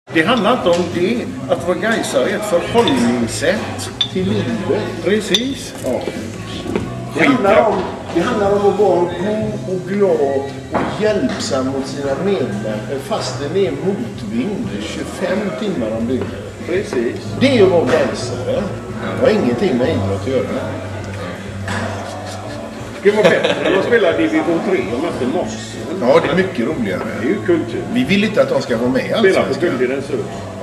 Det handlar inte om det. Att vara gaisare är ett förhållningssätt till livet. Precis. Ja. Det handlar om att vara god och glad och hjälpsam mot sina medmänniskor fast det är motvind 25 timmar om dygnet. Precis. Det är att vara gaisare. Det har ingenting med idrott att göra. Det var bättre än att spela division 3 och mötte Moss. Ja, det är mycket roligare. Det är ju kultur. Vi vill inte att de ska vara med. Spela på Guldens Öst.